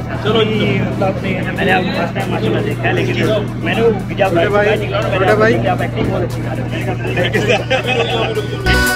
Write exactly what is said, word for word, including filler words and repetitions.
चलो मतलब मैंने आपको फर्स्ट टाइम माशाल्लाह देखा है, लेकिन मैंने वो जब भाई निकला ना, मैंने आप एक्टिंग बहुत अच्छी कर रहे हैं।